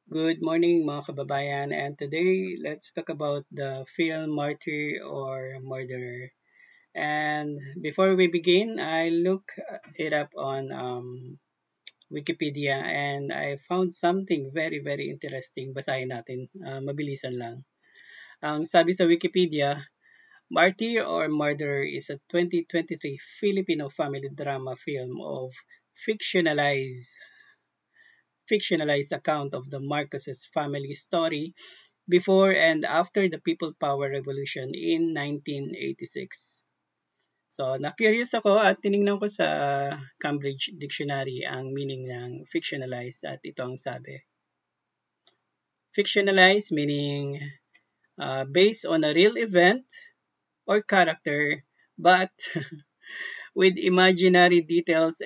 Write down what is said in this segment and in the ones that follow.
Good morning mga kababayan, and today let's talk about the film Martyr or Murderer. And before we begin, I look it up on Wikipedia and I found something very interesting. Basahin natin, mabilisan lang. Ang sabi sa Wikipedia, Martyr or Murderer is a 2023 Filipino family drama film of fictionalized fictionalized account of the Marcoses family story before and after the People Power Revolution in 1986. So, na-curious ako at tiningnan ko sa Cambridge Dictionary ang meaning ng fictionalized at ito ang sabi. Fictionalized meaning based on a real event or character but with imaginary details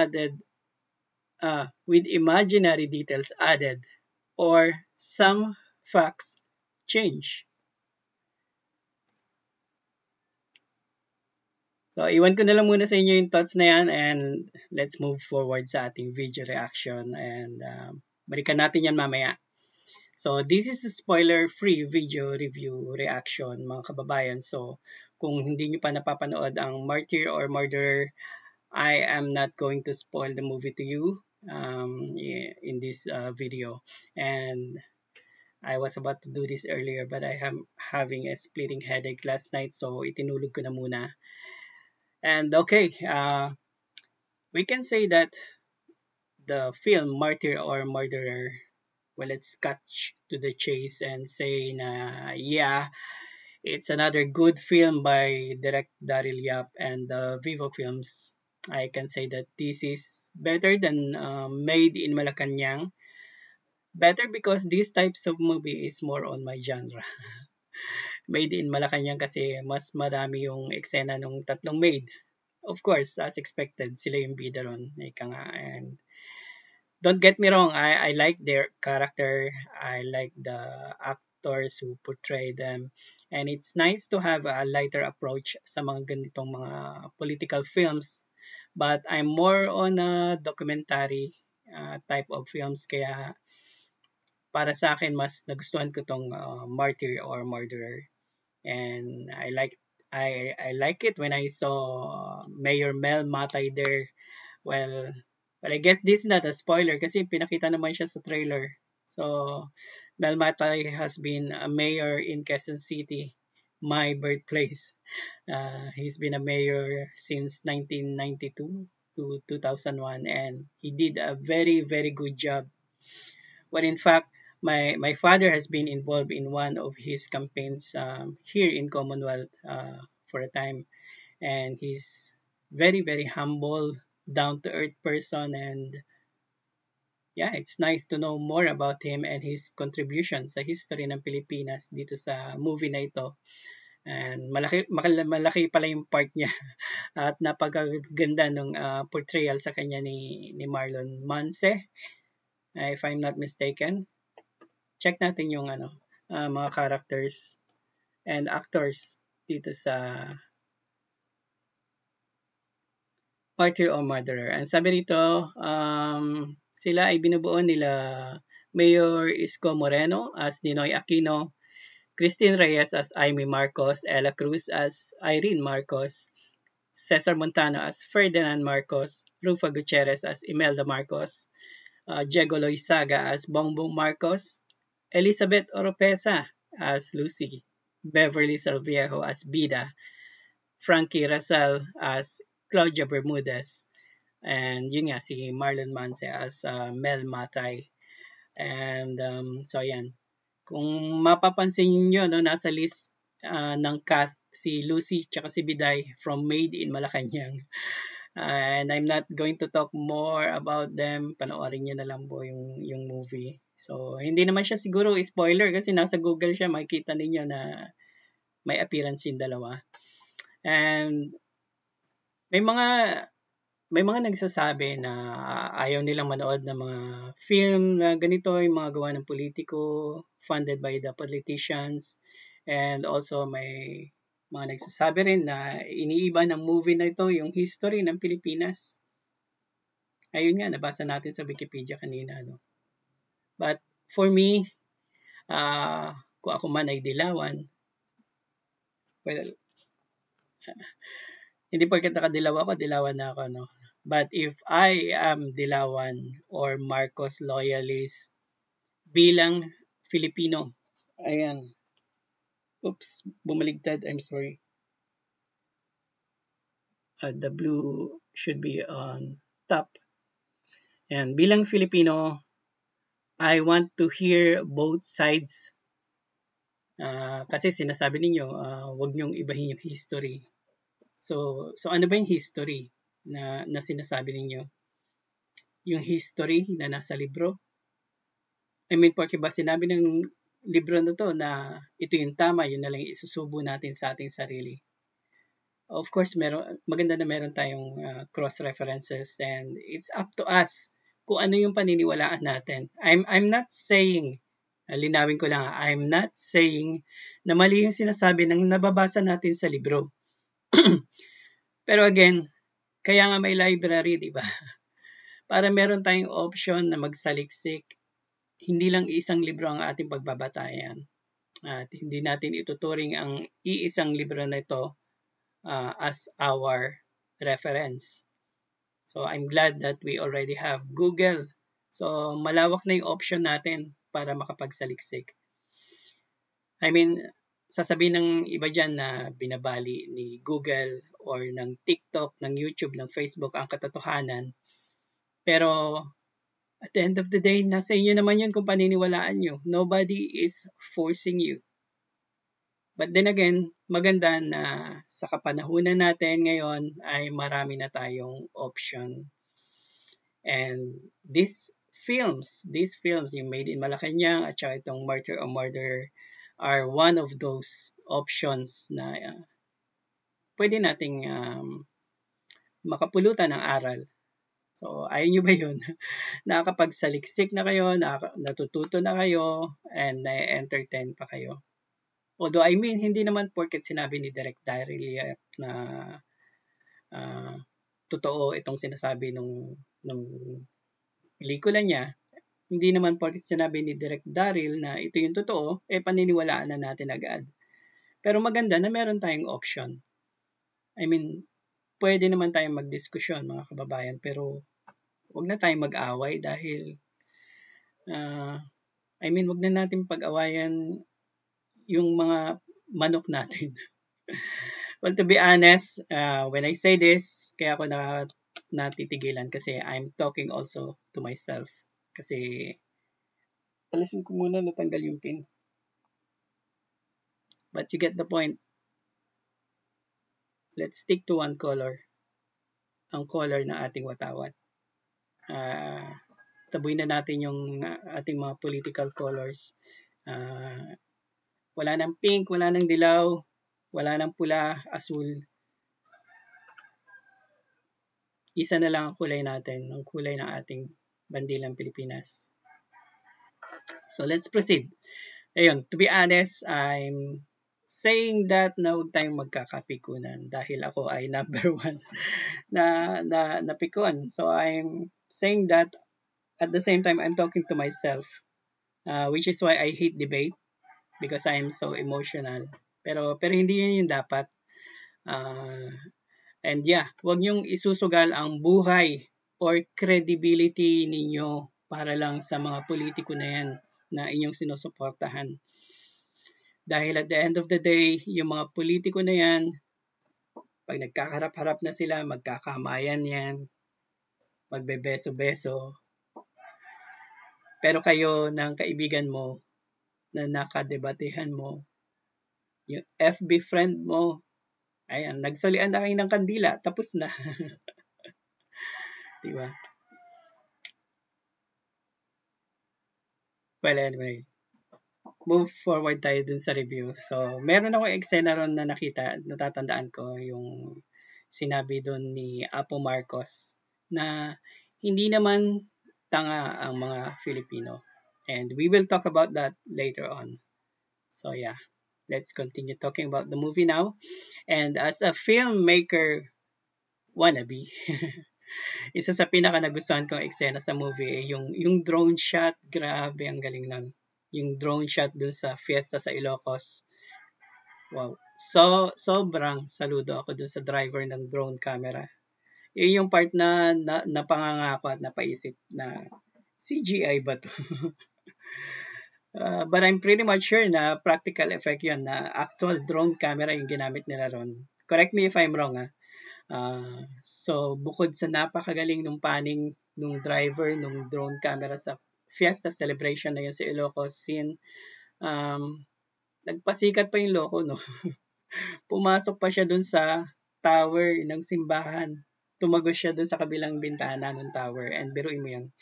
added or some facts change. So, iwan ko na lang muna sa inyo yung thoughts na yan and let's move forward sa ating video reaction and balikan natin yan mamaya. So, this is a spoiler-free video review reaction mga kababayan. So, kung hindi nyo pa napapanood ang Martyr or Murderer, I am not going to spoil the movie to you in this video. And I was about to do this earlier but I am having a splitting headache last night so itinulog ko na muna. And okay, we can say that the film Martyr or Murderer, well, let's cut to the chase and say na yeah, it's another good film by Direct Daryl Yap and Vivo Films. I can say that this is better than Made in Malacanang. Better because these types of movie is more on my genre. Made in Malacanang kasi mas marami yung eksena ng tatlong maid. Of course, as expected, sila yung bida ron. Ika nga. And don't get me wrong, I like their character. I like the actors who portray them. And it's nice to have a lighter approach sa mga ganitong mga political films. But I'm more on a documentary type of films. Kaya para sa akin, mas nagustuhan ko tong Martyr or Murderer. And I like it when I saw Mayor Mel Matay there. Well, I guess this is not a spoiler kasi pinakita naman siya sa trailer. So, Mel Matay has been a mayor in Quezon City, my birthplace. He's been a mayor since 1992 to 2001 and he did a very good job. Well, in fact, my father has been involved in one of his campaigns here in Commonwealth for a time, and he's very humble, down to earth person, and yeah, it's nice to know more about him and his contributions sa history ng Pilipinas dito sa movie na ito. And malaki pala yung part niya at napakaganda ng portrayal sa kanya ni Marlon Manse, if I'm not mistaken. Check natin yung mga characters and actors dito sa Martyr or Murderer. And sabi rito, sila ay binubuo nila Mayor Isko Moreno as Ninoy Aquino, Christine Reyes as Amy Marcos, Ella Cruz as Irene Marcos, Cesar Montano as Ferdinand Marcos, Rufa Gutierrez as Imelda Marcos, Diego Loizaga as Bongbong Marcos, Elizabeth Oropesa as Lucy, Beverly Salviejo as Bida, Frankie Rasal as Claudia Bermudez, and yun nga si Marlon Manse as Mel Matay. And so yan. Kung mapapansin niyo no, nasa list ng cast si Lucy tsaka si Biday from Made in Malacanang. And I'm not going to talk more about them. Panoorin niyo na lang po yung movie. So, hindi naman siya siguro spoiler kasi nasa Google siya, makikita ninyo na may appearance yung dalawa. And may mga nagsasabi na ayaw nilang manood ng mga film na ganito, yung mga gawa ng politiko, funded by the politicians. And also may mga nagsasabi rin na iniiba ng movie na ito yung history ng Pilipinas. Ayun nga, nabasa natin sa Wikipedia kanina. No? But for me, kung ako man ay dilawan, well, hindi porket nakadilaw ako, dilawan na ako, no? But if I am dilawan or Marcos loyalist bilang Filipino, ayan, oops, bumaligtad, I'm sorry. The blue should be on top. And bilang Filipino, I want to hear both sides. Kasi sinasabi ninyo, wag niyong ibahin yung history. So ano ba yung history na sinasabi ninyo? Yung history na nasa libro? I mean, porque ba sinabi ng libro na to na ito yung tama, yun na lang isusubo natin sa ating sarili. Of course, maganda na meron tayong cross-references and it's up to us kung ano yung paniniwalaan natin. I'm not saying, linawin ko lang, I'm not saying na mali yung sinasabi ng nababasa natin sa libro. Pero again, kaya nga may library, di ba? Para meron tayong option na magsaliksik, hindi lang isang libro ang ating pagbabatayan. At hindi natin ituturing ang iisang libro na ito as our reference. So I'm glad that we already have Google. So malawak na yung option natin para makapagsaliksik. I mean, sasabihin ng iba dyan na binabali ni Google or ng TikTok, ng YouTube, ng Facebook ang katotohanan. Pero at the end of the day, nasa inyo naman yun kung paniniwalaan nyo. Nobody is forcing you. But then again, maganda na sa kapanahunan natin ngayon ay marami na tayong option. And these films, yung Made in Malacanang at saka itong Martyr or Murder are one of those options na pwede nating makapulutan ng aral. So, ayaw nyo ba yun? Nakakapagsaliksik na kayo, natututo na kayo, and na-entertain pa kayo. Although, I mean, hindi naman porket sinabi ni Direk Daryl na totoo itong sinasabi nung pelikula niya, hindi naman porket sinabi ni Direk Daryl na ito yung totoo, paniniwalaan na natin agad. Pero maganda na meron tayong option. I mean, pwede naman tayong magdiskusyon, mga kababayan, pero wag na tayong mag-away dahil wag na natin pag-awayan yung mga manok natin. Well, to be honest, when I say this, kaya ako natitigilan kasi I'm talking also to myself. Kasi, talisin ko muna natanggal yung pin. But you get the point. Let's stick to one color. Ang color ng ating watawat. Tabuin na natin yung ating mga political colors. Wala nang pink, wala nang dilaw, wala nang pula, asul. Isa na lang ang kulay natin, ang kulay ng ating bandilang Pilipinas. So let's proceed. Ayun, to be honest, I'm saying that na huwag tayong magkakapikunan dahil ako ay number 1 na napikuan. So I'm saying that at the same time, I'm talking to myself, which is why I hate debate because I am so emotional. Pero hindi yun yung dapat. And yeah, huwag niyong isusugal ang buhay or credibility ninyo para lang sa mga politiko na yan na inyong sinusuportahan. Dahil at the end of the day, yung mga politiko na yan, pag nagkaharap-harap na sila, magkakamayan yan, magbebeso-beso, pero kayo ng kaibigan mo na nakadebatehan mo, yung FB friend mo, ayan, nagsalian na kayo ng kandila, tapos na. Diba? Well, anyway, move forward tayo dun sa review. So, meron ako eksena ron na nakita, natatandaan ko, yung sinabi dun ni Apo Marcos na hindi naman tanga ang mga Filipino. And we will talk about that later on. So yeah, let's continue talking about the movie now. And as a filmmaker wannabe, Isa sa pinaka nagustuhan kong eksena sa movie ay yung drone shot. Grabe, ang galing nun. Yung drone shot dun sa fiesta sa Ilocos. Wow. So, sobrang saludo ako dun sa driver ng drone camera. Yun yung part na napangangako at napaisip na CGI ba to? But I'm pretty much sure na practical effect yun, na actual drone camera yung ginamit nila ron. Correct me if I'm wrong, ha? So, bukod sa napakagaling nung panning nung driver nung drone camera sa fiesta celebration na yun sa Ilocos scene, nagpasikat pa yung loko, no? Pumasok pa siya dun sa tower ng simbahan. Tumagos siya dun sa kabilang bintana ng tower. And biruin mo yan.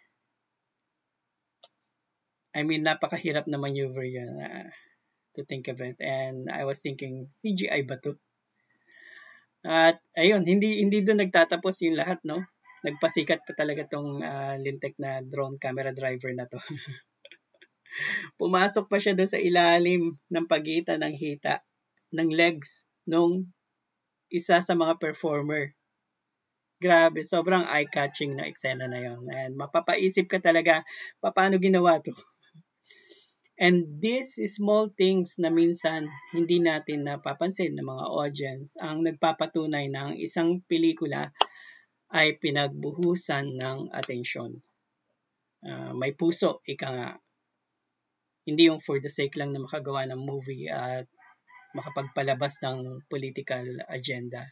I mean, napakahirap na maneuver yun, to think of it. And I was thinking, CGI ba to? At ayun, hindi doon nagtatapos yung lahat, no? Nagpasikat pa talaga tong lintek na drone camera driver na to. Pumasok pa siya doon sa ilalim ng pagitan ng hita ng legs nung isa sa mga performer. Grabe, sobrang eye-catching na eksena na yon. And mapapaisip ka talaga, paano ginawa to? And these small things na minsan hindi natin napapansin ng mga audience ang nagpapatunay na ang isang pelikula ay pinagbuhusan ng atensyon. May puso, ika nga. Hindi yung for the sake lang na makagawa ng movie at makapagpalabas ng political agenda.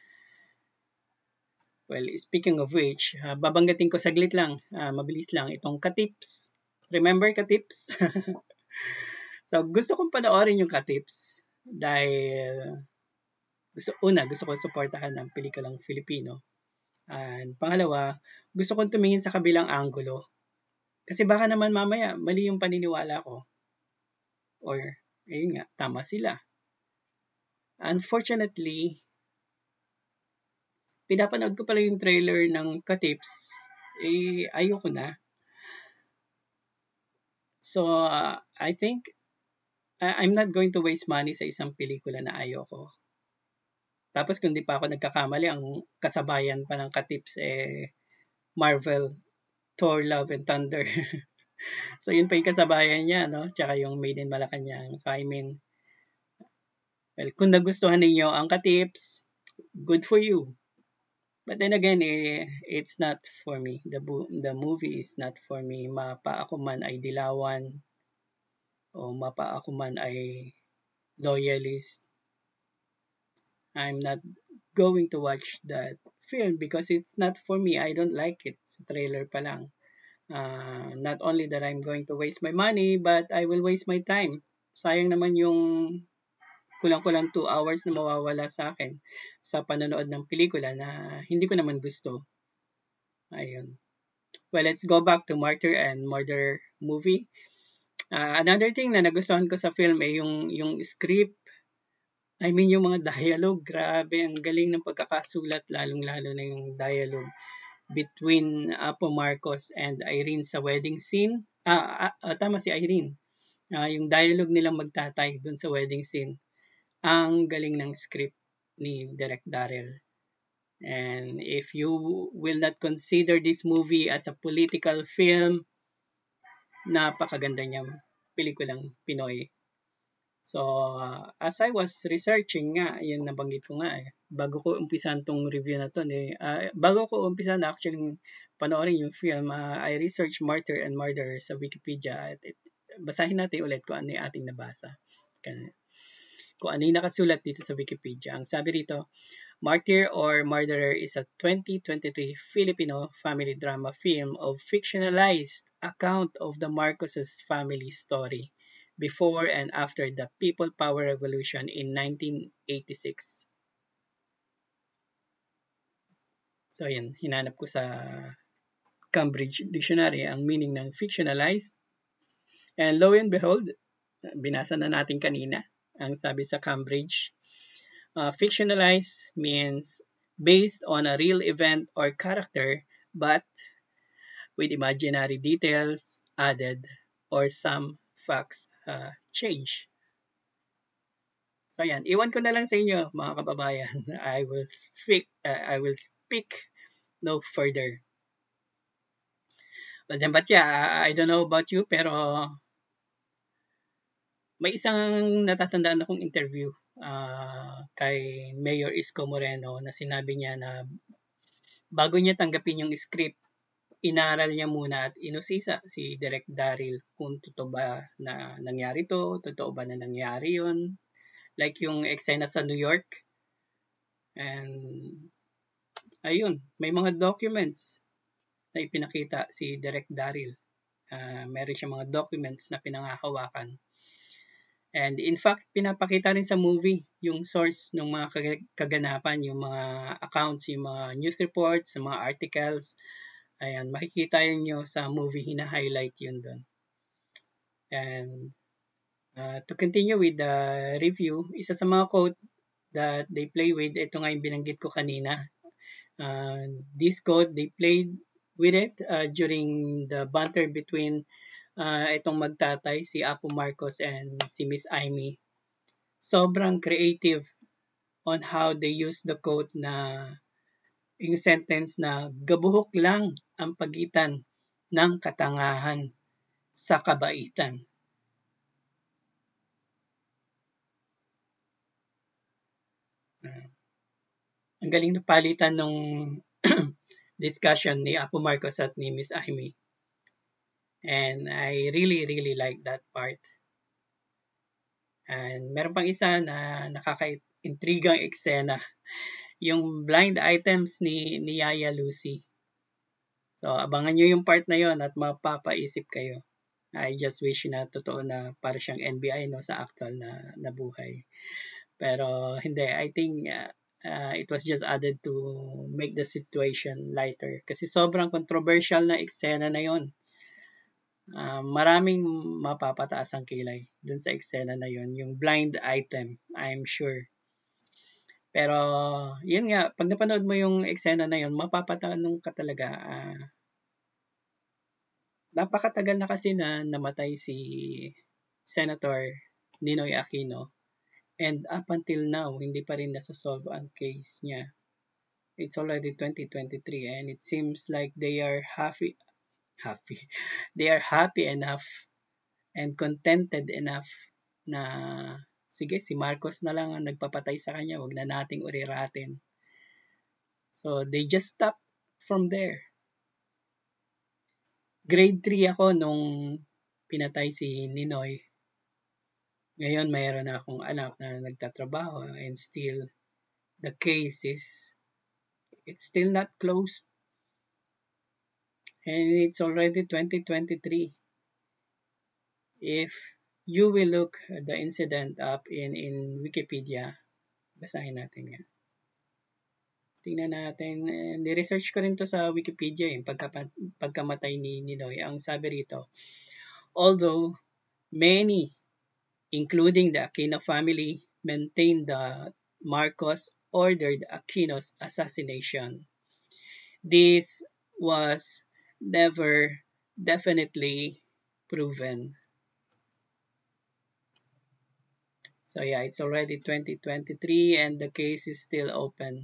Well, speaking of which, babanggatin ko saglit lang, mabilis lang, itong Katips. Remember Katips? So, gusto kong panoorin yung Katips dahil gusto ko suportahan ang pelikulang Filipino. And pangalawa, gusto kong tumingin sa kabilang anggulo. Kasi baka naman mamaya, mali yung paniniwala ko. Or, ayun nga, tama sila. Unfortunately, pinapanood ko pala yung trailer ng Katips, ayoko na. So, I think, I'm not going to waste money sa isang pelikula na ayoko. Tapos kung di pa ako nagkakamali, ang kasabayan pa ng Katips Marvel, Thor, Love and Thunder. So yun pa yung kasabayan niya, no? Tsaka yung Made in Malacanang. So I mean, well, kung nagustuhan ninyo ang Katips, good for you. But then again, it's not for me. The movie is not for me. Mapa ako man ay dilawan o mapa ako man ay loyalist, I'm not going to watch that film because it's not for me. I don't like it. Sa trailer pa lang. Not only that I'm going to waste my money, but I will waste my time. Sayang naman yung kulang-kulang 2 hours na mawawala sa akin sa panonood ng pelikula na hindi ko naman gusto. Ayun. Well, let's go back to Martyr and Murder movie. Another thing na nagustuhan ko sa film ay yung script. I mean, yung mga dialogue, grabe, ang galing ng pagkakasulat, lalong-lalo na yung dialogue between Apo Marcos and Irene sa wedding scene. Tama si Irene. Yung dialogue nilang magtatay dun sa wedding scene. Ang galing ng script ni Direk Darrell. And if you will not consider this movie as a political film, napakaganda niyang pelikulang Pinoy. So, as I was researching nga, yun nabanggit ko nga bago ko umpisan tong review na to, bago ko umpisan actually panoorin yung film, I researched Martyr and Murder sa Wikipedia. Basahin natin ulit kung ano yung ating nabasa. Kung ano yung nakasulat dito sa Wikipedia. Ang sabi rito, Martyr or Murderer is a 2023 Filipino family drama film of fictionalized account of the Marcoses family story before and after the People Power Revolution in 1986. So yan, hinanap ko sa Cambridge Dictionary ang meaning ng fictionalized. And lo and behold, binasa na natin kanina ang sabi sa Cambridge. Fictionalized means based on a real event or character but with imaginary details added or some facts change. So yan, iwan ko na lang sa inyo mga kababayan. I will speak no further. But yeah, I don't know about you, pero may isang natatandaan akong interview kay Mayor Isko Moreno na sinabi niya na bago niya tanggapin yung script, inaral niya muna at inusisa si Direk Daryl kung totoo ba na nangyari to, totoo ba na nangyari yon. Like yung eksena sa New York. And ayun, may mga documents na ipinakita si Direk Daryl. Meron siya mga documents na pinangahawakan. And in fact, pinapakita rin sa movie yung source ng mga kaganapan, yung mga accounts, yung mga news reports, mga articles. Ayan, makikita nyo sa movie, hina-highlight yun doon. And to continue with the review, isa sa mga quote that they play with, ito nga yung binanggit ko kanina. This quote, they played with it during the banter between itong magtatay, si Apo Marcos and si Miss Amy. Sobrang creative on how they use the quote na yung sentence na gabuhok lang ang pagitan ng katangahan sa kabaitan. Ang galing na palitan nung discussion ni Apo Marcos at ni Miss Amy. And I really, really like that part. And meron pang isa na nakaka-intrigang eksena. Yung blind items ni Yaya Lucy. So, abangan nyo yung part na yon at mapapaisip kayo. I just wish na totoo na para siyang NBI no, sa actual na buhay. Pero hindi, I think it was just added to make the situation lighter. Kasi sobrang controversial na eksena na yon. Maraming mapapataas ang kilay dun sa eksena na yon, yung blind item, I'm sure. Pero yun nga, pag napanood mo yung eksena na yon, mapapatanong ka talaga. Napakatagal na kasi na namatay si Senator Ninoy Aquino. And up until now, hindi pa rin nasosolve ang case niya. It's already 2023 and it seems like they are happy. They are happy enough and contented enough na sige, si Marcos na lang ang nagpapatay sa kanya, wag na nating uriratin. So they just stop from there. Grade 3 ako nung pinatay si Ninoy. Ngayon mayroon na akong anak na nagtatrabaho and still the case is it's still not closed. And it's already 2023. If you will look the incident up in Wikipedia, basahin natin yan. Tingnan natin. Ni-research ko rin to sa Wikipedia yung pagkamatay ni Ninoy. Ang sabi rito, although many, including the Aquino family, maintain that Marcos ordered Aquino's assassination, this was never definitely proven. So yeah, it's already 2023 and the case is still open.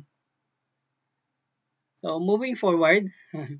So moving forward,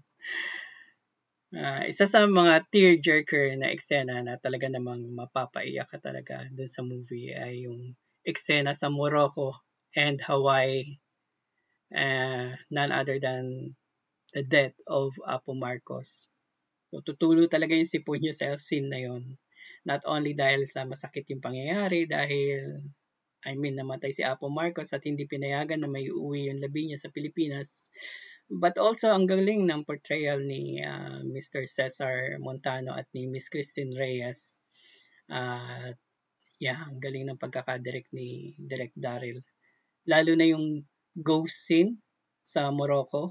isa sa mga tearjerker na eksena na talaga namang mapapaiyak ka talaga dun sa movie ay yung eksena sa Morocco and Hawaii, none other than the death of Apo Marcos. So tutulo talaga yung sipon niyo sa scene na yon. Not only dahil sa masakit yung pangyayari, dahil namatay si Apo Marcos at hindi pinayagan na may uwi yung labi niya sa Pilipinas. But also, ang galing ng portrayal ni Mr. Cesar Montano at ni Miss Christine Reyes. Ang galing ng pagkakadirect ni Direk Daryl. Lalo na yung ghost scene sa Morocco.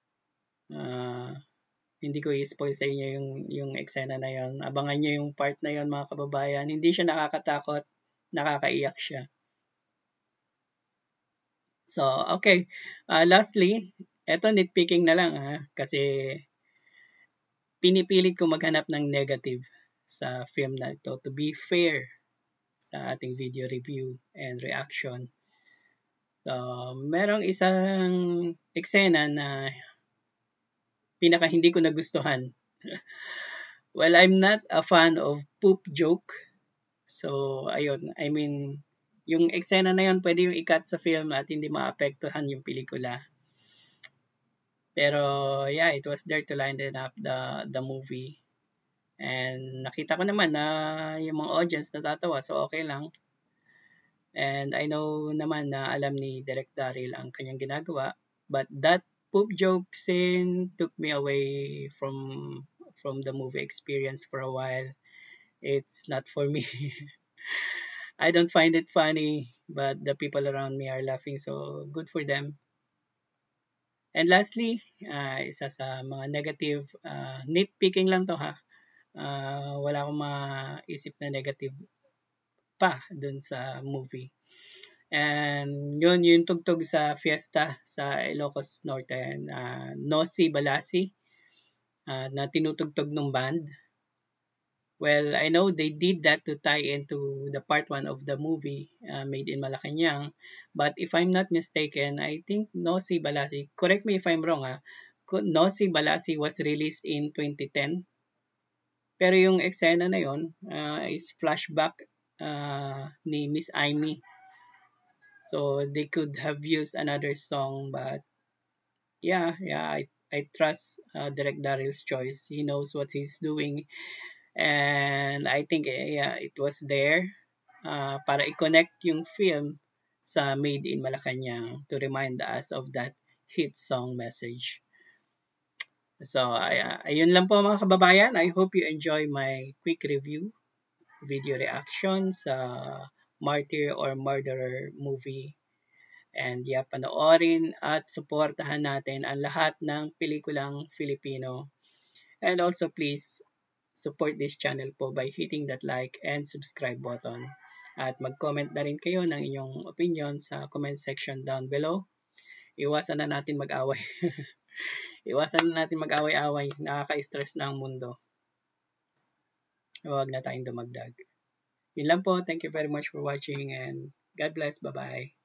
Hindi ko i-spoil sa inyo yung eksena na yon. Abangan nyo yung part na yon, mga kababayan. Hindi siya nakakatakot, nakakaiyak siya. So, okay. Lastly, eto nitpicking na lang kasi pinipilit ko maghanap ng negative sa film na ito to be fair sa ating video review and reaction. So, merong isang eksena na pinaka hindi ko nagustuhan. Well, I'm not a fan of poop joke. So, ayun. I mean, yung eksena na yun, pwede yung i-cut sa film at hindi maapektuhan yung pelikula. Pero, yeah, it was there to lighten up the movie. And nakita ko naman na yung mga audience natatawa, so okay lang. And I know naman na alam ni Direk Daryl ang kanyang ginagawa. But that poop joke scene took me away from the movie experience for a while. It's not for me. I don't find it funny, but the people around me are laughing, so good for them. And lastly, isa sa mga negative, nitpicking lang to ha. Wala akong maisip na negative pa dun sa movie. And yun, yung tugtog sa fiesta sa Ilocos Norte, Nosy Balasi, na tinutugtog ng band. Well, I know they did that to tie into the part 1 of the movie, Made in Malacanang. But if I'm not mistaken, I think Nosy Balasi, correct me if I'm wrong Nosy Balasi was released in 2010. Pero yung eksena na yun is flashback ni Miss Amy. So they could have used another song, but yeah, I trust Direk Daryl's choice. He knows what he's doing, and I think yeah, it was there para i-connect yung film sa Made in Malacanang to remind us of that hit song message. So, ayun lang po mga kababayan. I hope you enjoy my quick review, video reaction sa Martyr or Murderer movie. And yeah, panoorin at suportahan natin ang lahat ng pelikulang Filipino. And also please support this channel po by hitting that like and subscribe button. At mag-comment na rin kayo ng inyong opinion sa comment section down below. Iwasan na natin mag-away. Iwasan na natin mag-away-away. Nakaka-stress na ang mundo. Huwag na tayong dumagdag. Yun lang po. Thank you very much for watching and God bless. Bye-bye.